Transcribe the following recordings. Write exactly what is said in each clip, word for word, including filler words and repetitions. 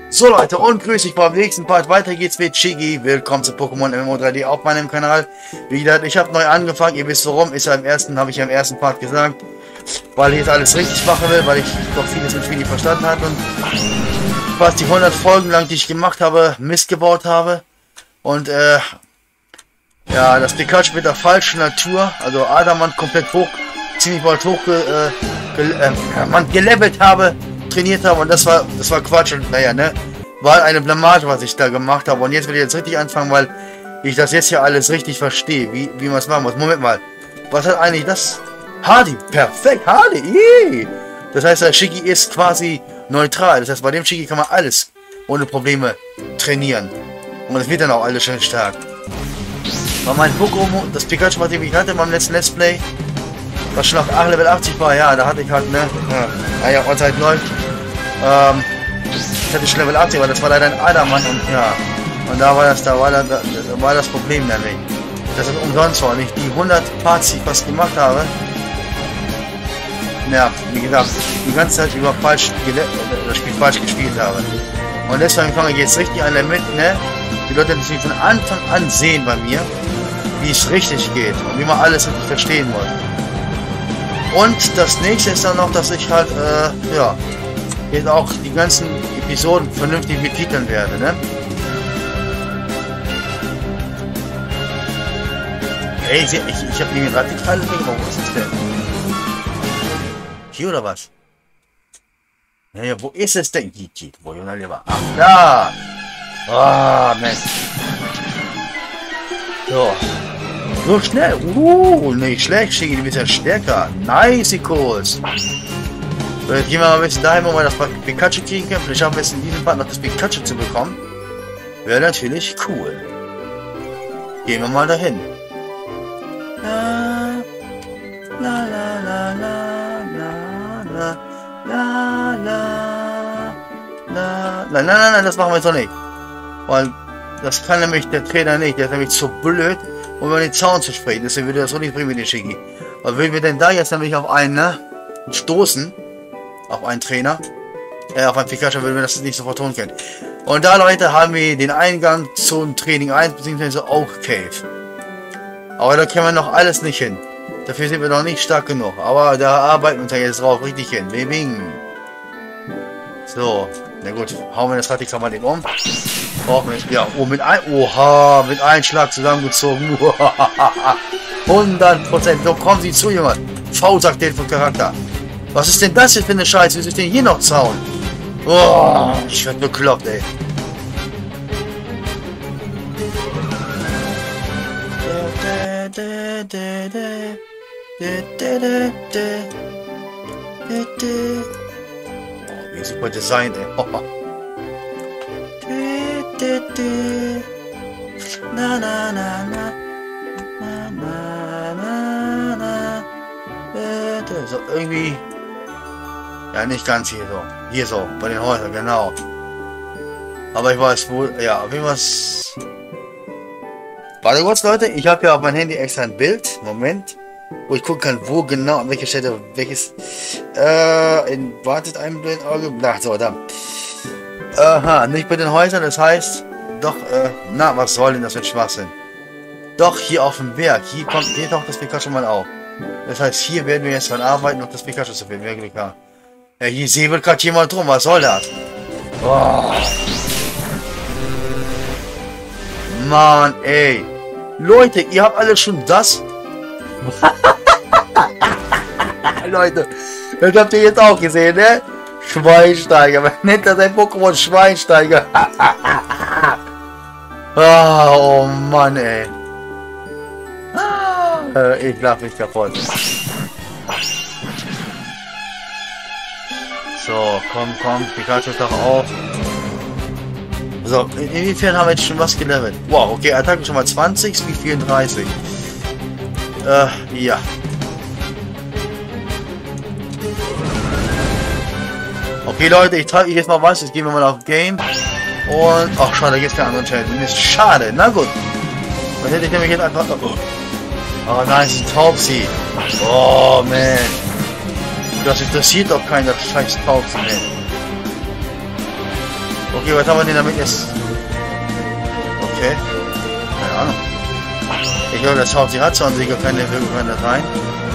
So Leute, und grüß dich beim nächsten Part. Weiter geht's mit Shiggy. Willkommen zu Pokémon M M O drei D auf meinem Kanal. Wie gesagt, ich habe neu angefangen. Ihr wisst warum. Ist ja im ersten, habe ich ja im ersten Part gesagt. Weil ich jetzt alles richtig machen will, weil ich doch vieles im Spiel nicht verstanden habe. Und fast die hundert Folgen lang, die ich gemacht habe, Mist gebaut habe. Und äh, ja, das Pikachu mit der falschen Natur, also Adamant komplett hoch, ziemlich bald hoch äh, gel äh, man gelevelt habe, trainiert habe, und das war das war Quatsch. Und naja, ne, war eine Blamage, was ich da gemacht habe. Und jetzt will ich jetzt richtig anfangen, weil ich das jetzt hier alles richtig verstehe, wie, wie man es machen muss. Moment mal, was hat eigentlich das? Hardy, perfekt, Hardy, yay. Das heißt, der Shiggy ist quasi neutral. Das heißt, bei dem Shiggy kann man alles ohne Probleme trainieren. Und es wird dann auch alles schön stark. War mein Pokémon, das Pikachu, was ich hatte beim letzten Let's Play, was schon auf Level achtzig war, ja, da hatte ich halt, ne, ja, ja, was halt läuft. Ähm, ich hatte schon Level achtzig, aber das war leider ein Adamant, und ja, und da war das, da war, da, da war das Problem nämlich, dass es umsonst war, und ich die hundert Parts, die ich fast gemacht habe, ja, wie gesagt, die ganze Zeit über falsch, das Spiel falsch gespielt habe. Und deswegen fange ich jetzt richtig an damit, ne, die Leute, die von Anfang an sehen bei mir, wie es richtig geht und wie man alles richtig verstehen muss. Und das nächste ist dann noch, dass ich halt, äh, ja, jetzt auch die ganzen Episoden vernünftig betiteln werde, ne? Hey, ich, ich, ich habe mir gerade die Teile weggebaut. Was ist denn? Hier oder was? Ja, ja, wo ist es denn? Hier, hier, wo Jonah lieber. Ach, da! Ah, oh, Mensch. So. So schnell. Uh, nicht schlecht, Shiggy, du bist ja stärker. Nice, Kurs. So, jetzt gehen wir mal ein bisschen dahin, wo wir das Pikachu kriegen können. Vielleicht schaffen wir es in diesem Part noch das Pikachu zu bekommen. Wäre natürlich cool. Gehen wir mal dahin. La, la, la, la, la, la, la, la, la. Nein, nein, nein, nein, das machen wir jetzt noch nicht. Weil das kann nämlich der Trainer nicht. Der ist nämlich zu blöd, um über den Zaun zu sprechen. Deswegen würde das so nicht bringen mit den Shiggy. Aber wenn wir denn da jetzt nämlich auf einen, ne, stoßen, auf einen Trainer, äh, auf einen Pikachu, würden wir das nicht sofort tun können. Und da, Leute, haben wir den Eingang zum Training eins bzw. Oak Cave. Aber da können wir noch alles nicht hin. Dafür sind wir noch nicht stark genug. Aber da arbeiten wir uns ja jetzt drauf richtig hin. Bing. So, na gut, hauen wir das Radikal mal den um. Brauchen wir, ja, oh, mit ein, oha, mit einem Schlag zusammengezogen. hundert Prozent. So, kommen Sie zu, Junge. V sagt den von Charakter. Was ist denn das jetzt für eine Scheiße? Wie soll ich denn hier noch zauen? Oh, ich werd bekloppt, ey. Oh, wie super Design, ey. Oh. Na, na, na, na. Na, na, na, na. So, irgendwie. Ja, nicht ganz hier so. Hier so, bei den Häusern, genau. Aber ich weiß wohl, ja, auf jeden Fall. Warte kurz, Leute, ich habe ja auf mein Handy extra ein Bild. Moment. Wo ich gucken kann, wo genau, an welcher Stelle, welches. Äh, in, wartet ein blöden Auge. Na, so, da. Aha, nicht bei den Häusern, das heißt, doch, äh, na, was soll denn das für ein Schwachsinn? Doch, hier auf dem Berg, hier kommt, hier taucht das Pikachu mal auf. Das heißt, hier werden wir jetzt dran arbeiten, um das Pikachu zu finden, wirklich klar. Ja, hier säbelt gerade jemand drum, was soll das? Oh. Mann, ey. Leute, ihr habt alle schon das? Leute, das habt ihr jetzt auch gesehen, ne? Schweinsteiger, man nennt das ein Pokémon Schweinsteiger. Oh Mann, ey. Ich lach mich kaputt. So, komm, komm, Pikachu doch auf. So, inwiefern haben wir jetzt schon was gelevelt? Wow, okay, Attacke schon mal zwanzig, Speed vierunddreißig. Äh, ja. Okay, Leute, ich trage jetzt mal was. Jetzt gehen wir mal auf Game. Und, ach, schade, da gibt es keine anderen Channel. Ist schade, na gut. Dann hätte ich nämlich jetzt einfach. Oh, oh nein, es ist ein Taubsi. Oh, man. Das interessiert doch keiner, scheiß Taubsi, man. Okay, was haben wir denn damit jetzt? Okay. Keine Ahnung. Ich glaube, das Hauptsache hat zwar sicher keine Wirkung da rein.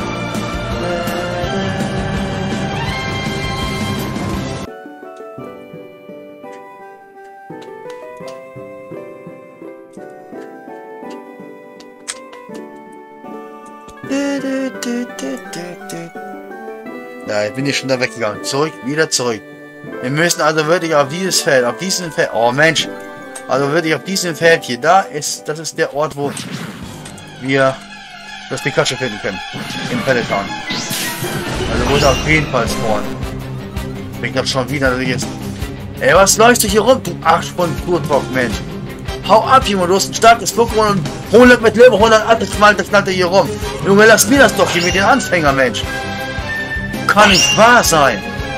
Ja, jetzt bin ich schon da weggegangen. Zurück, wieder zurück. Wir müssen also wirklich auf dieses Feld, auf diesem Feld. Oh Mensch. Also wirklich auf diesem Feld hier. Da ist, das ist der Ort, wo wir das Pikachu finden können. Im Peloton. Also wo es auf jeden Fall spawnen. Ich hab schon wieder jetzt. Ey, was läufst du hier rum, du Arsch von Kurtbock, Mensch. Hau ab, Junge, du hast ein starkes Pokémon und hundert mit Leber, hundert altes Mal, das knallt er hier rum. Junge, lass mir das doch hier mit den Anfänger, Mensch. Kann nicht wahr sein.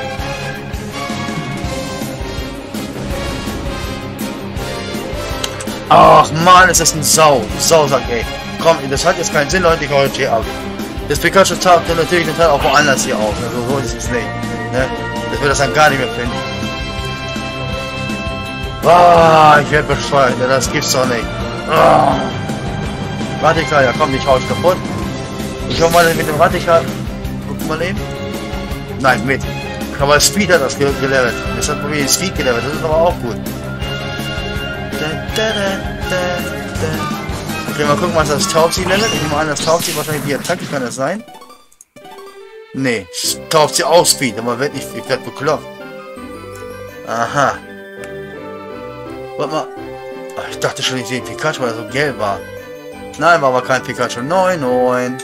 Ach man, ist das ein Sau. Sau sagt, ey. Komm, das hat jetzt keinen Sinn, Leute, ich hau jetzt hier ab. Das Pikachu taucht dann natürlich total auch woanders hier auf. Also so ist es nicht. Ne? Das wird das dann gar nicht mehr finden. Ah, ich werde bescheuert, das gibt's doch nicht. Ah. Radikal, ja komm, ich hau es kaputt. Ich hau mal mit dem Radikal. Guck mal eben. Nein, mit. Aber Speed hat das gelevelt. Das hat probiert Speed gelevelt, das ist aber auch gut. Okay, mal gucken, was das Taubsi levelt. Ich nehme an, das Taubsi wahrscheinlich die Attacke, kann das sein? Nee, Taubsi auch Speed, aber wird nicht, ich werde bekloppt. Aha. Warte mal. Ach, ich dachte schon, ich sehe Pikachu, weil er so gelb war. Nein, war aber kein Pikachu. Nein, nein.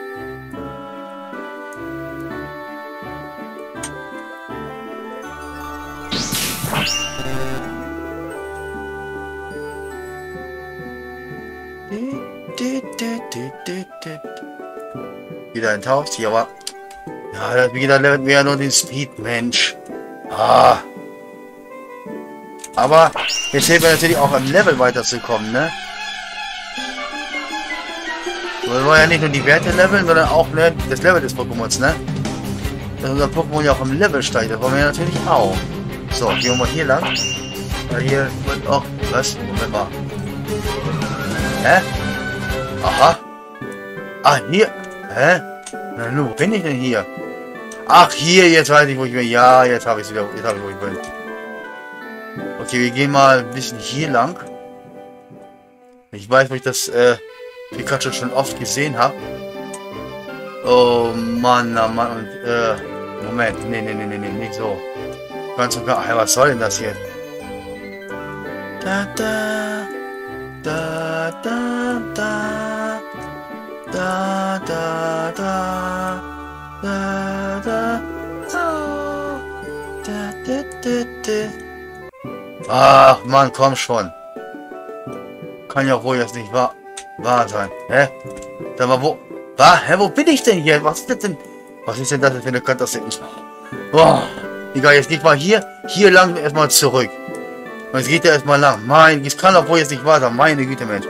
Wieder ein Taubsi, aber... Ja, das wieder levelt mir ja nur den Speed, Mensch. Ah. Aber jetzt hilft mir natürlich auch am Level weiterzukommen, ne? Wir wollen ja nicht nur die Werte leveln, sondern auch ne, das Level des Pokémons, ne? Dass unser Pokémon ja auch im Level steigt, das wollen wir ja natürlich auch. So, gehen wir mal hier lang. Weil hier wird auch... Was? Moment mal. Hä? Aha. Ah, hier. Hä? Na nun, wo bin ich denn hier? Ach, hier, jetzt weiß ich, wo ich bin. Ja, jetzt habe ich es wieder. Jetzt habe ich, wo ich bin. Okay, wir gehen mal ein bisschen hier lang. Ich weiß, wo ich das äh, Pikachu schon oft gesehen habe. Oh Mann, oh Mann. Und, äh, Moment. Nee, nee, nee, nee, nee, nicht so. Ganz und gar. Ach, was soll denn das hier? Da, da. Da, da, da. Da, da, da. Da, da. Oh. Da, da, da, da. Ach, Mann, komm schon. Kann ja wohl jetzt nicht wahr, wahr sein. Hä? Da war wo... Was? Hä, wo bin ich denn hier? Was ist das denn? Was ist denn das für eine Katastrophe? Boah. Egal, jetzt geht mal hier, hier lang erstmal zurück. Und jetzt geht er erstmal lang. Mein, das kann doch wohl jetzt nicht wahr sein. Meine Güte, Mensch.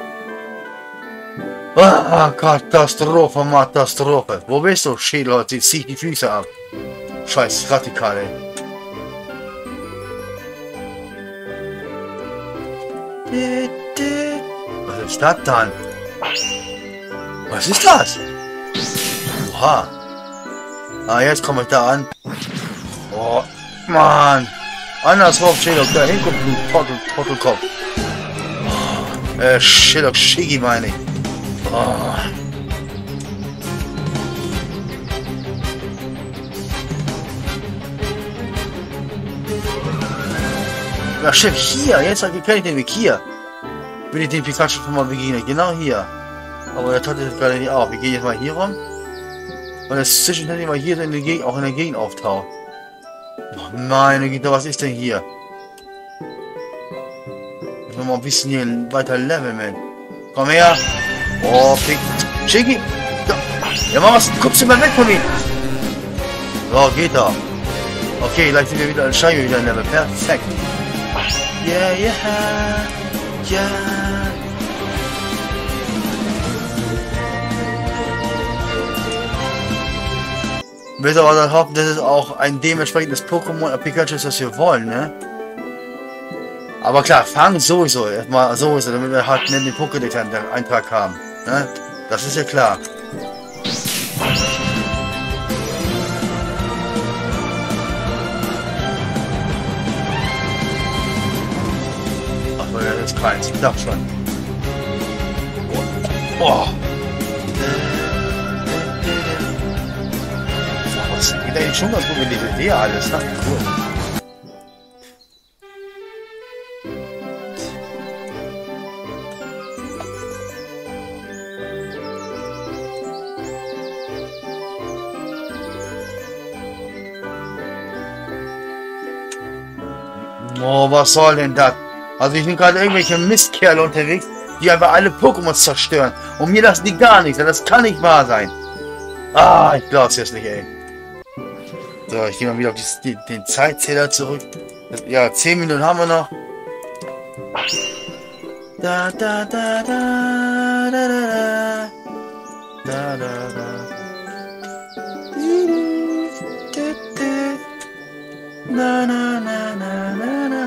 Ah, Katastrophe, Katastrophe. Wo bist du, Schädel? Jetzt zieh ich die Füße ab. Scheiß Radikal, ey. Was ist das dann? Was ist das? Oha. Ah, jetzt komme ich da an. Oh, Mann. Andersrum, Shillock, da hinkommt du Trottel, Trottelkopf. Oh, äh, Shillock, Shiggy meine ich. Oh. Ja, stimmt, hier, jetzt kenne ich den Weg hier. Bin ich den Pikachu schon mal begegnet, genau hier. Aber der taucht jetzt gerade nicht auf. Wir gehen jetzt mal hier rum. Und das zwischendurch mal hier in der Gegend, auch in der Gegend auftaucht. Oh, meine Güte, was ist denn hier? Ich will mal ein bisschen hier weiter leveln, man. Komm her. Oh, Pick. Shiggy. Ja, ja, mach was. Guckst du mal weg von mir. So, geht da. Okay, gleich sind wir wieder ein Schein wieder in Level. Perfekt. Yeah, yeah, yeah. Ich will aber dann hoffen, dass es auch ein dementsprechendes Pokémon Pikachu ist, das wir wollen, ne? Aber klar, fangen sowieso. Erstmal sowieso, damit wir halt den Pokédex-Eintrag haben. Ne? Das ist ja klar. Ach, das ist keins. Ich dachte schon. Boah. Das geht eigentlich schon ganz gut mit dieser Idee alles. Ne? Cool. Oh, was soll denn das? Also ich bin gerade irgendwelche Mistkerle unterwegs, die einfach alle Pokémon zerstören. Und mir lassen die gar nichts. Das kann nicht wahr sein. Ah, ich glaub's jetzt nicht, ey. So, ich gehe mal wieder auf die, den Zeitzähler zurück. Ja, zehn Minuten haben wir noch. Da, da, da, da, da, da, da, da, da. Na, na, na, na, na, na.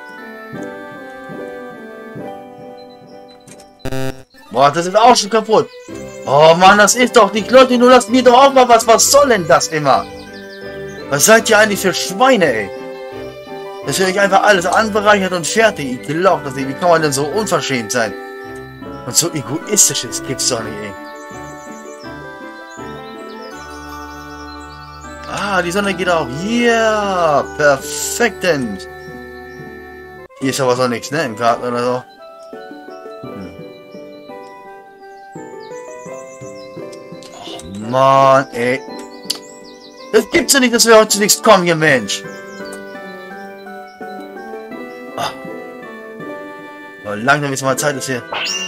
Boah, das ist auch schon kaputt. Oh Mann, das ist doch nicht, Leute, nur lasst mir doch auch mal was. Was soll denn das immer? Was seid ihr eigentlich für Schweine, ey? Das wird euch einfach alles anbereichert und fertig. Ich glaube das nicht. Wie kann man denn so unverschämt sein? Und so egoistisch ist, gibt's doch nicht, ey. Ah, die Sonne geht auf. Ja, yeah, perfektend. Hier ist aber so nichts, ne? Im Garten oder so. Hm. Oh Mann, ey. Das gibt's ja nicht, dass wir heute zu nichts kommen hier, Mensch. Ah. Oh, langsam ist mal Zeit, dass hier.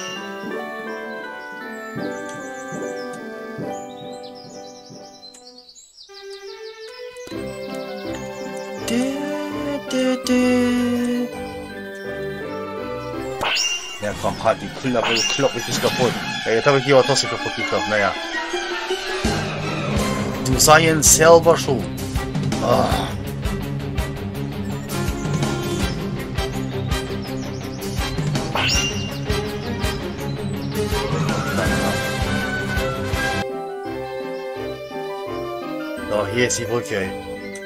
Ja komm, halt die Klappe, Klopp ist kaputt. Ja, jetzt habe ich hier auch trotzdem kaputt geklappt, naja. Du Science selber schon. Oh. So, hier ist die Brücke, ey.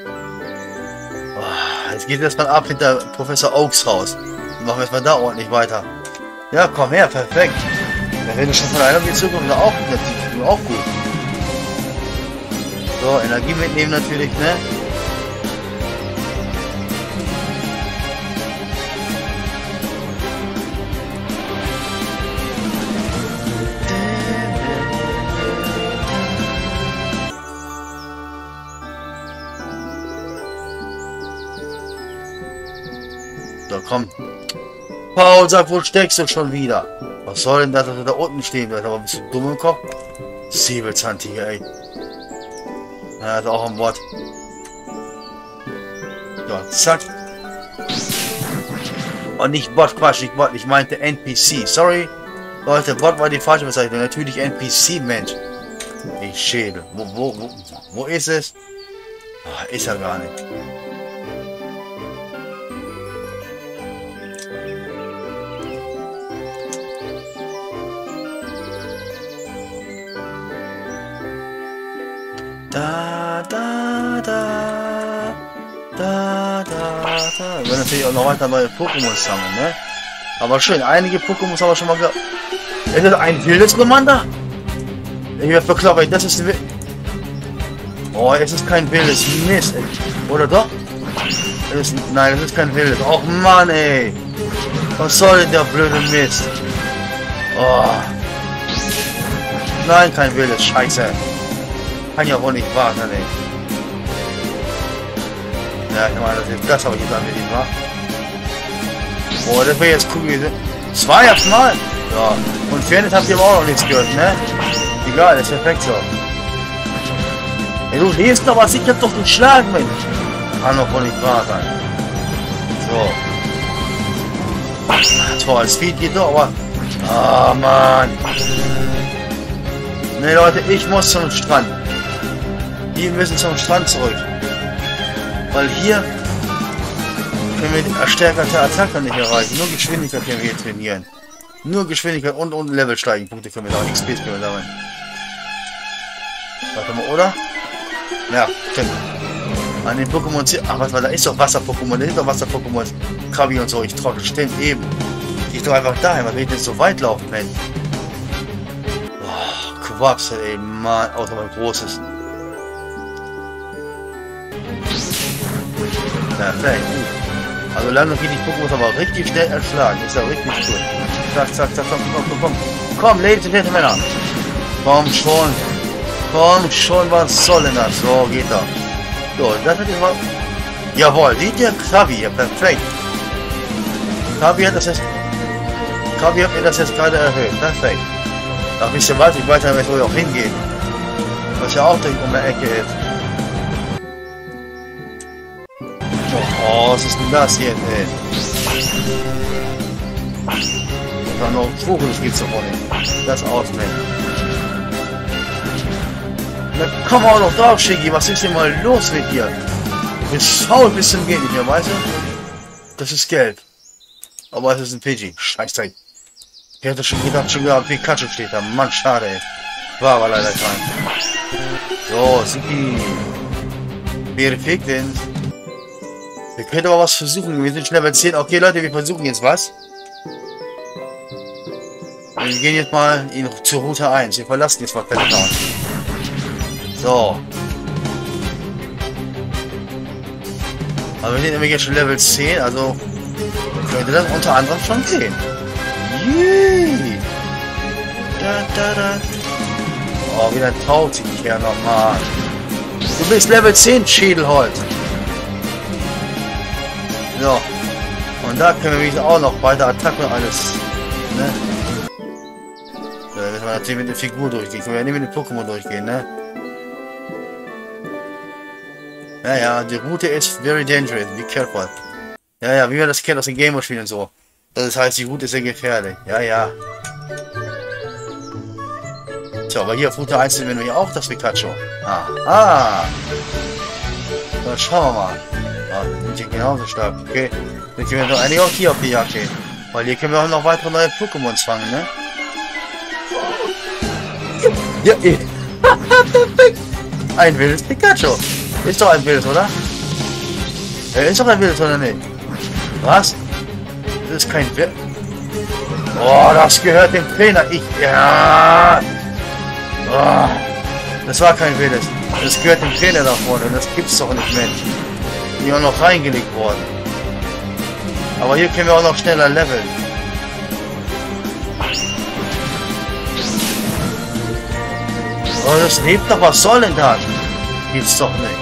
Oh, jetzt geht es erstmal ab hinter Professor Oaks Haus. Dann machen wir erstmal da ordentlich weiter. Ja, komm her, perfekt. Ja, wenn du schon von einer Bezug kommst, auch, auch gut. So, Energie mitnehmen natürlich, ne? So, komm. Paul, sag, wo steckst du schon wieder? Was soll denn das, dass er da unten stehen wird? Aber bist du dumm im Kopf? Säbelzahntiger, ey. Ja, ist auch ein Wort. So, zack. Und nicht Bot, Quatsch, nicht Bot, ich meinte N P C. Sorry. Leute, Bot war die falsche Bezeichnung. Natürlich N P C, Mensch. Ich schäle. Wo, wo, wo, wo ist es? Ach, ist er gar nicht. Da, da, da, da, da, da. Wir werden natürlich auch noch weiter neue Pokémon sammeln, ne? Aber schön, einige Pokémon haben wir schon mal gehabt. Ist das ein wildes Commander? Ich werde verkloppt, das ist ein wildes. Oh, es ist kein wildes Mist, ey. Oder doch? Das ist, nein, das ist kein wildes. Och Mann, ey. Was soll denn der blöde Mist? Oh. Nein, kein wildes, scheiße. Kann ja wohl nicht wahr sein, ey. Ja, ich meine, das, das habe ich jetzt angelegt, wa? Boah, das wäre jetzt cool gewesen. Zwei aufs Mal? Ja. Und Fairness habt ihr aber auch noch nichts gehört, ne? Egal, ist perfekt so. Ey, du lebst doch was, ich hab doch geschlagen, Mensch. Kann doch wohl nicht wahr sein. So. Toll, Speed geht doch, aber... Ah, oh, Mann. Ne, Leute, ich muss zum Strand. Die müssen zum Strand zurück. Weil hier können wir die erstärkerte Attacke nicht erreichen. Nur Geschwindigkeit können wir hier trainieren. Nur Geschwindigkeit und, und Level steigen. Punkte können wir da, X P können wir da rein. Warte mal, oder? Ja, stimmt. An den Pokémon... Ach, was war da? Ist doch Wasser-Pokémon. Da ist doch Wasser-Pokémon. Krabi und so. Ich trottel. Stimmt, eben. Ich doch einfach dahin. Was will ich denn so weit laufen, Mensch? Oh, Quaps, ey, Mann. Außer mein großes. Perfekt. Also lange geht die Pokémon aber richtig schnell erschlagen. Ist ja richtig gut. Zack, zack, zack, komm, komm, komm, komm. Komm, Ladies und Gentlemen. Komm schon. Komm schon, was soll denn das? So, geht da. So, das hat jetzt mal... Jawohl, sieht der Krabi hier, perfekt. Krabi hat das jetzt... Krabi hat mir das jetzt gerade erhöht, perfekt. Noch ein bisschen weiter, ich weiß nicht, wo ich auch hingehe. Was ja auch direkt um der Ecke ist. Oh, was ist denn das hier, ey? Und dann noch ein Vogel, das geht's doch auch nicht. Das ausnehmen. Na komm auch noch drauf, Shiggy, was ist denn mal los mit dir? Du bist faul bis zum geht nicht mehr, weißt du? Das ist gelb. Aber es ist ein Pidgey. Scheiße. Ich hätte schon gedacht, schon gehabt, Pikachu steht da. Mann, schade, ey. War aber leider kein. So, Siki. Perfekt, denn. Wir können aber was versuchen. Wir sind schon Level zehn. Okay, Leute, wir versuchen jetzt was. Wir gehen jetzt mal in, zur Route eins. Wir verlassen jetzt mal Peltown. So. Aber wir sind jetzt schon Level zehn, also könnte das unter anderem schon gehen. Yay! Da, da, da. Oh, wieder taut sich nicht mehr nochmal. Du bist Level zehn, Schädelholz. So. Und da können wir wieder auch noch weiter Attacke und alles. Ne? Da müssen wir natürlich mit der Figur durchgehen. Können wir ja nicht mit dem Pokémon durchgehen, ne? Ja, ja, die Route ist very dangerous. Be careful. Ja, ja, wie wir das kennen aus den Gameboy-Spielen und so. Das heißt, die Route ist sehr gefährlich. Ja, ja. So, aber hier auf Route eins sind wir hier auch das Pikachu. Ah, ah. Dann schauen wir mal. Ah, sind hier genauso stark. Okay. Dann können wir doch eigentlich auch hier auf die Jagd gehen. Weil hier können wir auch noch weitere neue Pokémons fangen, ne? Ja, eh. Perfekt. Ein wildes Pikachu. Ist doch ein wildes, oder? Er ist doch ein wildes, oder nicht? Was? Das ist kein Wild. Oh, das gehört dem Trainer. Ich. Ja. Oh, das war kein wildes. Das gehört dem Trainer da vorne. Das gibt's doch nicht, Mensch. Die auch noch reingelegt worden. Aber hier können wir auch noch schneller leveln. Oh, das lebt doch. Was soll denn das? Gibt's doch nicht.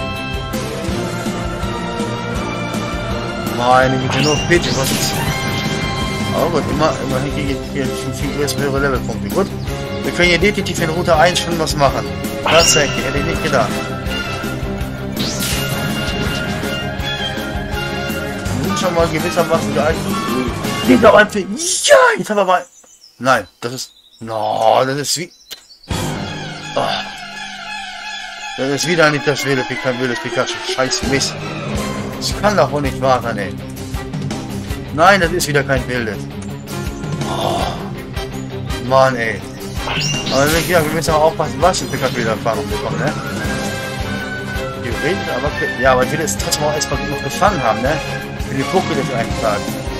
Meine Güte, nur Pidgey, was ist... Aber gut, immer, immerhin kriege ich hier viel größere höhere Levelpunkte. Gut, wir können hier definitiv in Route eins schon was machen. Tatsächlich, hätte ich nicht gedacht. Wir sind schon mal gewissermaßen geeignet. Geht doch ein Pidgey. Ja, jetzt haben wir mal... Nein, das ist... No, das ist wie... Oh. Das ist wieder nicht das wilde Pikachu, wildes Pikachu. Scheiß Mist. Das kann doch wohl nicht wahr sein, ey. Nein, das ist wieder kein wildes. Oh. Mann, ey. Aber wie gesagt, wir müssen auch aufpassen, was ein Pikachu wieder Erfahrung bekommen, ne? Theoretisch, aber... Ja, aber ich will jetzt trotzdem auch erstmal genug gefangen haben, ne? Für die Pokédex eingetragen.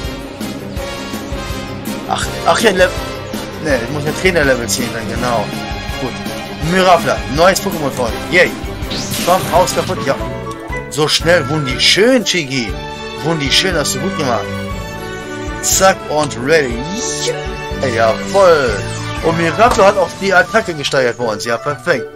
Ach, ach ja, Level... Ne, ich muss ja Trainer Level zehn sein, genau. Gut. Mirafla, neues Pokémon von. Yay. Komm, Haus kaputt. Ja. So schnell, wunderschön, Chigi. Wunderschön, hast du gut gemacht. Zack und ready. Ja, jawohl. Und Mirafla hat auch die Attacke gesteigert bei uns. Ja, perfekt.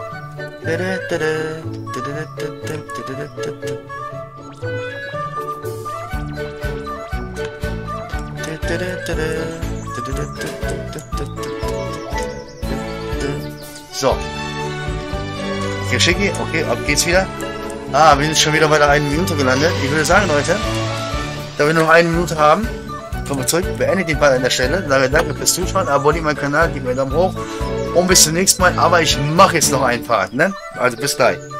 So. Okay, Schicki. Okay, ab geht's wieder. Ah, wir sind schon wieder bei der einen Minute gelandet. Ich würde sagen, Leute, da wir noch eine Minute haben, kommen wir zurück, beende den Ball an der Stelle. Sage danke fürs Zuschauen, abonniert meinen Kanal, gebt mir einen Daumen hoch und bis zum nächsten Mal. Aber ich mache jetzt noch einen Part, ne? Also bis gleich.